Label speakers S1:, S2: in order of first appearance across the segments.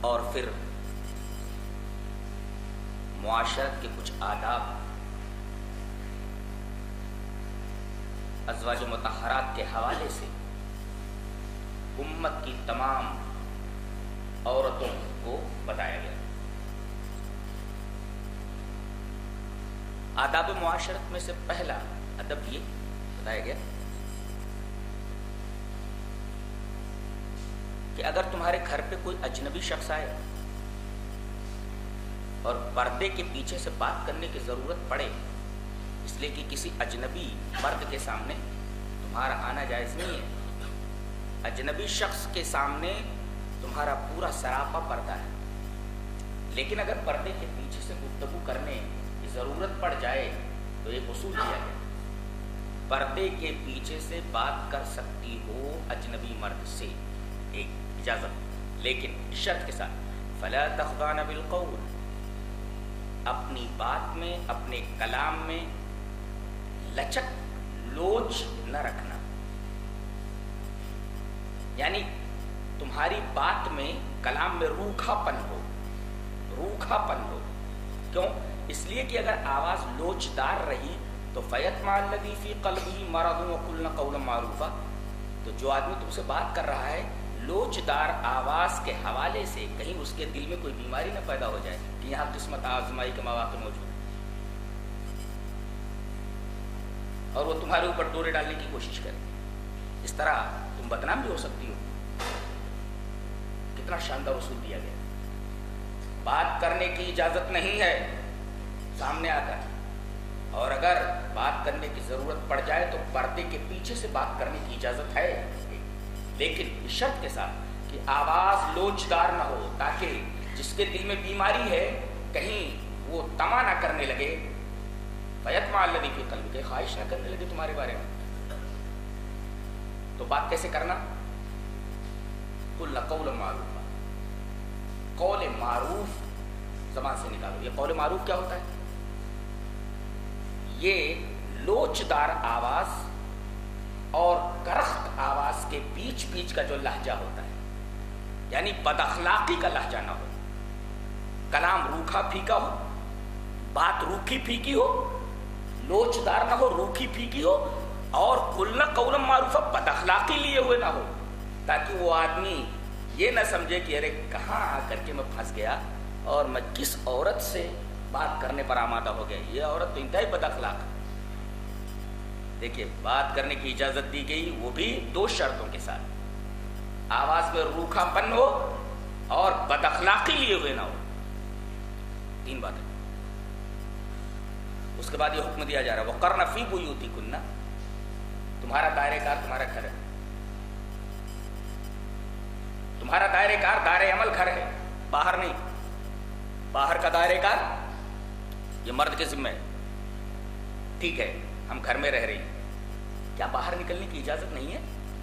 S1: اور پھر معاشرت کے کچھ آداب ازواج مطہرات کے حوالے سے امت کی تمام عورتوں کو بتایا گیا۔ آداب معاشرت میں سے پہلا ادب یہ بتایا گیا کہ اگر تمہارے گھر پہ کوئی اجنبی شخص آئے اور پردے کے پیچھے سے بات کرنے کی ضرورت پڑے، اس لیے کہ کسی اجنبی مرد کے سامنے تمہارا آنا جائز نہیں ہے، اجنبی شخص کے سامنے تمہارا پورا سراپا پردہ ہے، لیکن اگر پردے کے پیچھے سے گفتگو کرنے کی ضرورت پڑ جائے تو ایک اصول دیا گیا، پردے کے پیچھے سے بات کر سکتی ہو اجنبی مرد سے، ایک اجازت، لیکن شرط کے ساتھ فلا تخضعن بالقول، اپنی بات میں اپنے کلام میں لچک لوچ نہ رکھنا، یعنی تمہاری بات میں کلام میں روکھا پن ہو، کیوں؟ اس لیے کہ اگر آواز لوچدار رہی تو فیطمع الذی فی قلبہ مرض وقلن قولا معروفا، تو جو آدمی تم سے بات کر رہا ہے لوچدار آواز کے حوالے سے کہیں اس کے دل میں کوئی بیماری نہ پیدا ہو جائے کہ یہاں قسمت آزمائی کے مواقع موجود ہیں اور وہ تمہارے اوپر ڈورے ڈالنے کی کوشش کرے، اس طرح تم بدنام بھی ہو سکتی ہو۔ کتنا شاندار اصول دیا گیا، بات کرنے کی اجازت نہیں ہے سامنے آ کر، اور اگر بات کرنے کی ضرورت پڑ جائے تو پردے کے پیچھے سے بات کرنے کی اجازت ہے، لیکن اس شرط کے ساتھ کہ آواز لوچدار نہ ہو، تاکہ جس کے دل میں بیماری ہے کہیں وہ طمع نہ کرنے لگے، فیطمع الذی فی قلبہ، خواہش نہ کرنے لگے تمہارے بارے میں۔ تو بات کیسے کرنا؟ قلنا قولا معروفا، قول معروف زبان سے نکالو۔ یہ قول معروف کیا ہوتا ہے؟ یہ لوچدار آواز اور کرخت آواز کے بیچ کا جو لہجہ ہوتا ہے، یعنی بد اخلاقی کا لہجہ نہ ہو، کلام روکھا پھیکا ہو، بات روکھی پھیکی ہو، لوچدار نہ ہو، روکھی پھیکی ہو، اور قلنا قولا معروفا بد اخلاقی لیے ہوئے نہ ہو، تاکہ وہ آدمی یہ نہ سمجھے کہ ارے کہاں آ کر کے میں پھنس گیا اور میں کس عورت سے بات کرنے پر آمادہ ہو گیا، یہ عورت تو انتہائی بد اخلاق ہے۔ دیکھیے، بات کرنے کی اجازت دی گئی، وہ بھی دو شرطوں کے ساتھ، آواز میں روکھا پن ہو اور بد اخلاقی لیے ہوئے نہ ہو، تین باتیں۔ اس کے بعد یہ حکم دیا جا رہا ہے وَقَرْنَ فِي بُيُوتِكُنَّ، تمہارا دائرہ کار تمہارا گھر ہے، تمہارا دائرہ کار دائرہ عمل گھر ہے، باہر نہیں، باہر کا دائرہ کار یہ مرد کے ذمہ ہے، ٹھیک ہے ہم گھر میں رہ رہے ہیں، کیا باہر نکلنے کی اجازت نہیں ہے؟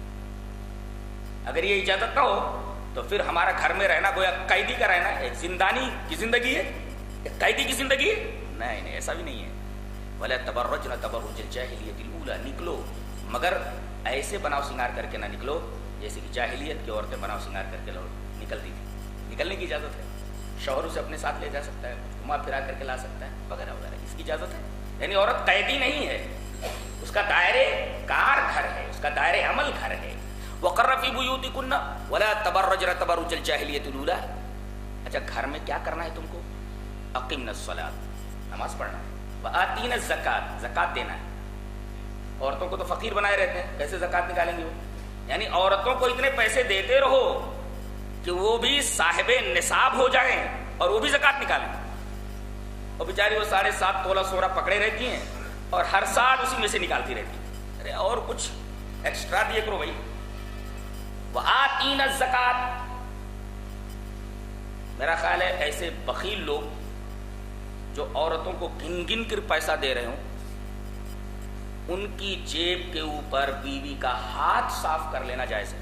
S1: اگر یہ اجازت نہ ہو تو پھر ہمارا گھر میں رہنا گویا قیدی کا رہنا ہے، ایک زندانی کی زندگی ہے، ایک قیدی کی زندگی ہے، نہیں ایسا بھی نہیں ہے۔ وَلَا تَبَرَّجْنَ تَبَرُّجَ الْجَاهِلِيَّةِ الْأُولَىٰ، نکلو مگر ایسے بناؤ سنگار کر کے نہ نکلو جیسے کہ جاہلیت کی عورتیں بناؤ سنگار کر کے نکلتی تھی، نکلنے کی اجازت ہے، شوہر اسے اپنے ساتھ لے جا سکتا ہے، گھما پھرا کر کے لا سکتا ہے وغیرہ وغیرہ، اس کی اجازت ہے، یعنی عورت قیدی نہیں ہے، اس کا دائرے کار گھر ہے، اس کا دائرے عمل گھر ہے۔ وَقَرْنَ فِي بُيُوتِكُنَّ وَلَا تَبَرَّجْنَ تَبَرُّجَ الْجَاهِلِيَّةِ الْأُولَىٰ، اچھا گھر میں کیا کرنا ہے تم کو؟ اقِمْنَ الصَّلَاةَ، نماز پڑھنا ہے، وَآتِينَ الزَّكَاةَ، زکات دینا ہے۔ عورتوں کو تو فقیر بنائے رہتے ہیں، کیسے زکات نکالیں گے وہ؟ یعنی عورتوں کو اتنے پیسے دیتے رہو کہ وہ بھی صاحب نصاب ہو جائیں اور وہ بھی زکات نکالیں، اور بیچاری وہ 7.5 تولہ سونا پکڑے رہتی ہیں اور ہر سال اسی میں سے نکالتی رہتی ہیں، ارے اور کچھ ایکسٹرا دیے کرو بھائی۔ وَآتِينَ الزَّكَاةَ، میرا خیال ہے ایسے بخیل لوگ جو عورتوں کو گن گن کر پیسہ دے رہے ہوں، ان کی جیب کے اوپر بیوی کا ہاتھ صاف کر لینا جائز ہے۔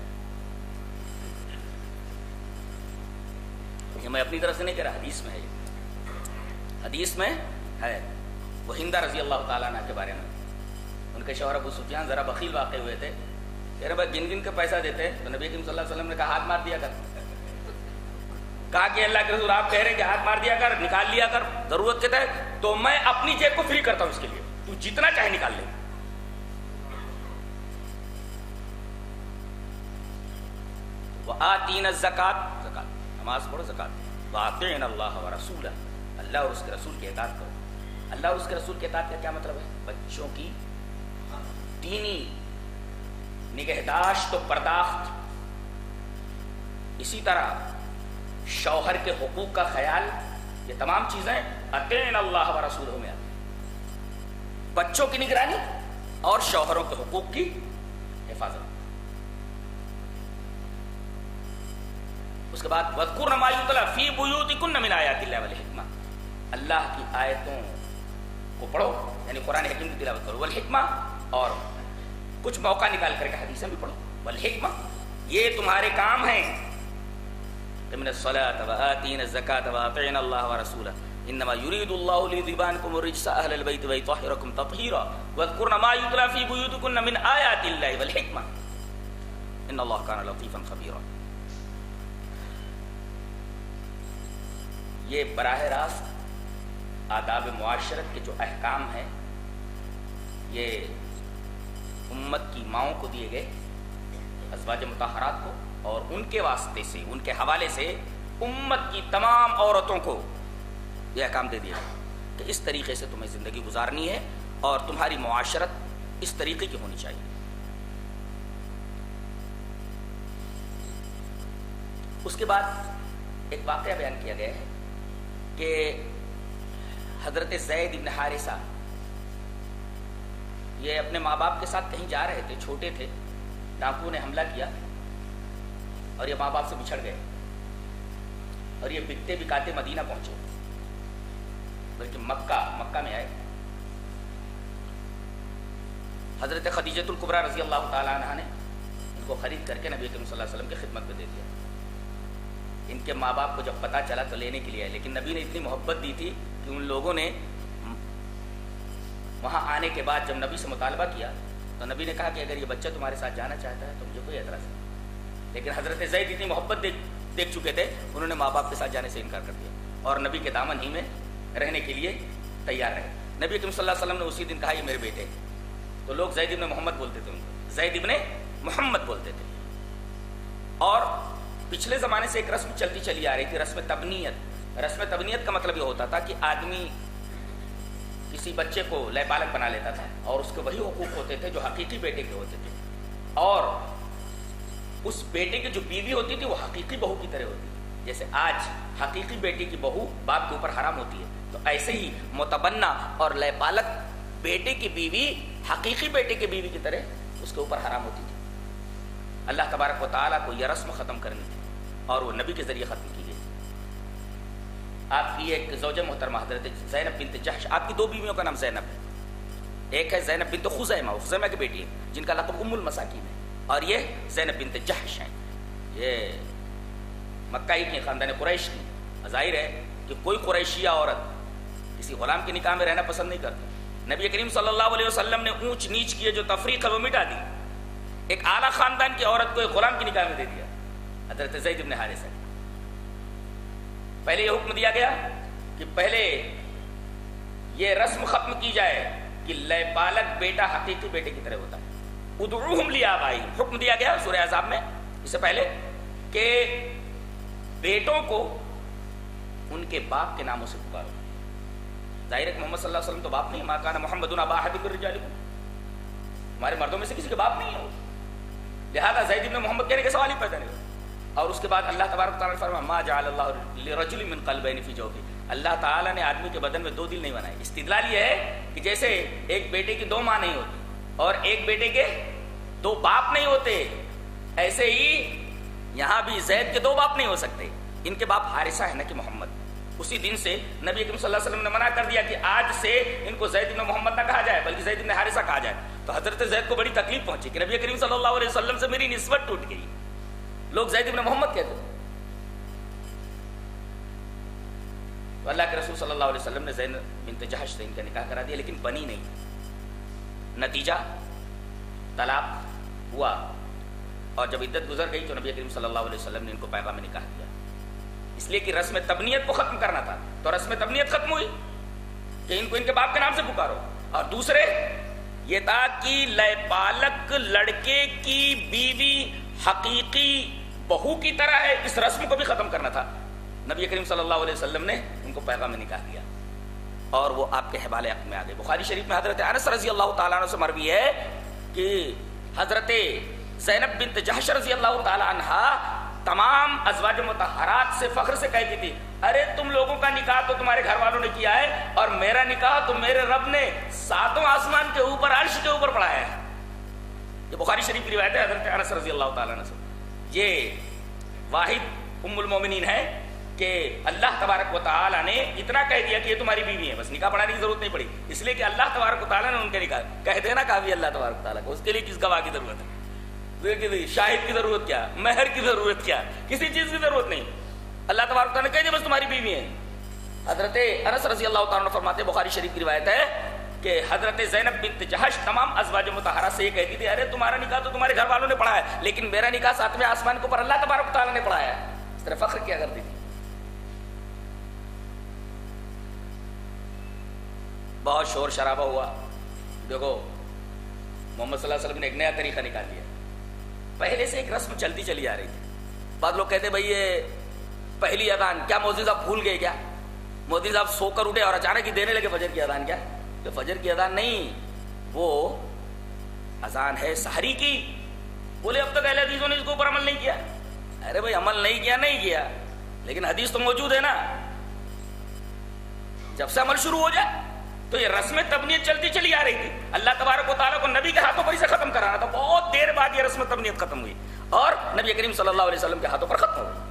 S1: یہ میں اپنی طرف سے نہیں کہہ رہا، حدیث میں ہے، حدیث میں ہے۔ وہ ہندہ رضی اللہ تعالیٰ عنہ کے بارے میں، ان کے شوہر ابو سفیان ذرا بخیل واقع ہوئے تھے، کہہ رہے بھائی گن گن کے پیسہ دیتے تو نبی کریم صلی اللہ علیہ وسلم نے کہا ہاتھ مار دیا کر، کہا کہ اللہ کے رسول آپ کہہ رہے ہیں کہ ہاتھ مار دیا کر، نکال لیا کر ضرورت کے تحت، تو میں اپنی جیب کو فری کرتا ہوں اس کے لیے، تو جتنا چاہے نکال لے۔ وآتینا الزکات، زکات نماز پڑھو، زکات، واطعنا اللہ ورسولہ، اللہ اور اس کے رسول کی اطاعت کرو۔ اللہ اور اس کے رسول کی اطاعت کا کیا مطلب ہے؟ بچوں کی دینی نگہداشت و پرداخت، اسی طرح شوہر کے حقوق کا خیال، یہ تمام چیزیں اطیعنا اللہ ورسولہ میں آتی ہیں۔ بچوں کی نگرانی اور شوہروں کے حقوق کی حفاظت۔ اس کے بعد وَاذْكُرْنَ مَا يُتْلَىٰ فِي بُيُوتِكُنَّ مِنْ آيَاتِ اللَّهِ وَالْحِكْمَةِ، اللہ کی آیتوں کو پڑھو، یعنی قرآن حکیم کی تلاوت کرو، والحکمہ، اور کچھ موقع نکال کر کے حدیثیں بھی پڑھو، والحکمہ، یہ تمہارے کام ہیں۔ من الصلاة وآتينا الزكاة وأطعنا الله ورسوله إنما يريد الله ليذهب عنكم الرجس أهل البيت ويطهركم تطهيرا واذكرن ما يتلى في بيوتكن من آيات الله والحكمة إن الله كان لطيفا خبيرا۔ یہ براہ راست آداب معاشرت کے جو احکام ہیں، یہ امت کی ماؤں کو دیے گئے، ازواج مطہرات کو، اور ان کے واسطے سے، ان کے حوالے سے امت کی تمام عورتوں کو یہ احکام دے دیا کہ اس طریقے سے تمہیں زندگی گزارنی ہے اور تمہاری معاشرت اس طریقے کی ہونی چاہیے۔ اس کے بعد ایک واقعہ بیان کیا گیا ہے کہ حضرت زید بن حارثہ یہ اپنے ماں باپ کے ساتھ کہیں جا رہے تھے، چھوٹے تھے، ڈاکو نے حملہ کیا اور یہ ماں باپ سے بچھڑ گئے، اور یہ بکتے بکاتے مدینہ پہنچے، بلکہ مکہ میں آئے۔ حضرت خدیجۃ الکبریٰ رضی اللہ تعالی عنہا نے ان کو خرید کر کے نبی کریم صلی اللہ علیہ وسلم کی خدمت میں دے دیا۔ ان کے ماں باپ کو جب پتہ چلا تو لینے کے لیے آئے، لیکن نبی نے اتنی محبت دی تھی کہ ان لوگوں نے وہاں آنے کے بعد جب نبی سے مطالبہ کیا تو نبی نے کہا کہ اگر یہ بچہ تمہارے ساتھ جانا چاہتا ہے تو مجھے کوئی اعتراض نہیں، لیکن حضرت زید اتنی محبت دیکھ چکے تھے، انہوں نے ماں باپ کے ساتھ جانے سے انکار کر دیا اور نبی کے دامن ہی میں رہنے کے لیے تیار رہے۔ نبی کریم صلی اللہ علیہ وسلم نے اسی دن کہا یہ میرے بیٹے، تو لوگ زید ابن محمد بولتے تھے، ان کو زید ابن محمد بولتے تھے۔ اور پچھلے زمانے سے ایک رسم چلتی چلی آ رہی تھی، رسم تبنیت۔ رسم تبنیت کا مطلب یہ ہوتا تھا کہ آدمی کسی بچے کو لے پالک بنا لیتا تھا اور اس کے وہی حقوق ہوتے تھے جو حقیقی بیٹے کے ہوتے تھے، اور اس بیٹے کی جو بیوی ہوتی تھی وہ حقیقی بہو کی طرح ہوتی تھی۔ جیسے آج حقیقی بیٹی کی بہو باپ کے اوپر حرام ہوتی ہے، تو ایسے ہی متبنہ اور لے پالک بیٹے کی بیوی حقیقی بیٹے کی بیوی کی طرح اس کے اوپر حرام ہوتی تھی۔ اللہ تبارک و تعالیٰ کو یہ رسم ختم کرنی تھی اور وہ نبی کے ذریعے ختم کی گئی۔ آپ کی ایک زوجہ محترمہ حضرت زینب بنت جحش، آپ کی دو بیویوں کا نام زینب ہے، ایک ہے زینب بنت خزیمہ، وہ خزیمہ کی بیٹی ہے جن کا لقب ام المساکین ہے، اور یہ زینب بنت جحش ہیں، یہ مکہ کی خاندان قریش کی۔ ظاہر ہے کہ کوئی قریشیہ عورت کسی غلام کے نکاح میں رہنا پسند نہیں کرتی۔ نبی کریم صلی اللہ علیہ وسلم نے اونچ نیچ کی جو تفریق ہے وہ مٹا دی، ایک اعلیٰ خاندان کی عورت کو ایک غلام کی نکاح میں دے دیا، حضرت زید بن حارثہ۔ پہلے یہ حکم دیا گیا کہ پہلے یہ رسم ختم کی جائے کہ لے پالک بیٹا حقیقی بیٹے کی طرح ہوتا ہے۔ ادعوہم لآبائہم، حکم دیا گیا سورہ احزاب میں اس سے پہلے کہ بیٹوں کو ان کے باپ کے ناموں سے پکارو۔ ظاہر ہے کہ محمد صلی اللہ علیہ وسلم تو باپ نہیں، ما کان محمد ابا احد من رجالکم، ہمارے مردوں میں سے کسی کے باپ نہیں ہے وہ، لہذا زید بن محمد کہنے کے سوال ہی پیدا نہیں۔ اور اس کے بعد اللہ تبارک و تعالیٰ نے فرمایا ما جعل اللہ لرجل من قلبین فی جوفہ، اللہ تعالیٰ نے آدمی کے بدن میں دو دل نہیں بنائے۔ استدلال یہ ہے کہ جیسے ایک بیٹے کی دو ماں نہیں ہوتی اور ایک بیٹے کے دو باپ نہیں ہوتے، ایسے ہی یہاں بھی زید کے دو باپ نہیں ہو سکتے، ان کے باپ حارثہ ہے نہ کہ محمد۔ اسی دن سے نبی کریم صلی اللہ علیہ وسلم نے منع کر دیا کہ آج سے ان کو زید بن محمد نہ کہا جائے بلکہ زید بن حارثہ کہا جائے۔ تو حضرت زید کو بڑی تکلیف پہنچی کہ نبی کریم صلی اللہ علیہ وسلم سے میری نسبت ٹوٹ گئی، لوگ زید بن محمد کہتے ہیں۔ تو اللہ کے رسول صلی اللہ علیہ وسلم نے زینب بنت جحش سے ان کا نکاح کرا دیا، لیکن بنی نہیں۔ نتیجہ طلاق ہوا، اور جب عدت گزر گئی تو نبی کریم صلی اللہ علیہ وسلم نے ان کو پیغام نکاح دیا۔ اس لیے کہ رسم تبنیت کو ختم کرنا تھا، تو رسم تبنیت ختم ہوئی کہ ان کو ان کے باپ کے نام سے پکارو. اور دوسرے یہ تھا کہ لے پالک لڑکے کی بیوی حقیقی بہو کی طرح ہے، اس رسم کو بھی ختم کرنا تھا. نبی کریم صلی اللہ علیہ وسلم نے ان کو پیغام نکاح دیا اور وہ آپ کے حوالے حق میں آ گئے. بخاری شریف میں حضرت انس رضی اللہ تعالیٰ عنہ سے مروی ہے کہ حضرت زینب بنت جحش رضی اللہ تعالیٰ عنہ تمام ازواج مطہرات سے فخر سے کہتی تھی، ارے تم لوگوں کا نکاح تو تمہارے گھر والوں نے کیا ہے اور میرا نکاح تو میرے رب نے 7 آسمان کے اوپر عرش کے اوپر پڑھایا ہے. یہ بخاری شریف کی روایت ہے حضرت انس رضی اللہ تعالیٰ عنہ سے. یہ واحد ام المومنین ہے کہ اللہ تبارک و تعالیٰ نے اتنا کہہ دیا کہ یہ تمہاری بیوی ہے، بس نکاح پڑھانے کی ضرورت نہیں پڑی، اس لیے کہ اللہ تبارک و تعالیٰ نے ان کے نکاح کہہ دینا کافی اللہ تبارک و تعالیٰ کو. اس کے لیے کس گواہ کی ضرورت ہے؟ شاہد کی ضرورت کیا، مہر کی ضرورت کیا، کسی چیز کی ضرورت نہیں. اللہ تبارک و تعالیٰ نے کہہ دیا بس تمہاری بیوی ہے. حضرت انس رضی اللہ تعالیٰ عنہ فرماتے، بخاری شریف کی روایت ہے کہ حضرت زینب بنت جحش تمام ازواج مطہرات سے یہ کہتی تھی، ارے تمہارا نکاح تو تمہارے گھر والوں نے پڑھا ہے، لیکن میرا نکاح 7ویں آسمان کے اوپر اللہ تبارک و تعالیٰ نے پڑھایا ہے. اس طرح فخر کیا کرتی تھی. بہت شور شرابہ ہوا. دیکھو محمد صلی اللہ علیہ وسلم نے ایک نیا طریقہ نکال لیا. پہلے سے ایک رسم چلتی چلی آ رہی تھی. بعض لوگ کہتے بھائی یہ پہلی اذان کیا مودودی صاحب بھول گئے کیا؟ مودودی صاحب سو کر اٹھے اور اچانک ہی دینے لگے فجر کی اذان. کیا تو فجر کی اذان نہیں، وہ اذان ہے سحری کی. بولے اب تک اہل حدیثوں نے اس کے اوپر عمل نہیں کیا. ارے بھائی عمل نہیں کیا لیکن حدیث تو موجود ہے نا. جب سے عمل شروع ہو جائے تو یہ رسم تبنیت چلتی چلی آ رہی تھی. اللہ تبارک و تعالیٰ کو نبی کے ہاتھوں پر اسے ختم کرانا تھا. بہت دیر بعد یہ رسم تبنیت ختم ہوئی اور نبی کریم صلی اللہ علیہ وسلم کے ہاتھوں پر ختم ہو گئی.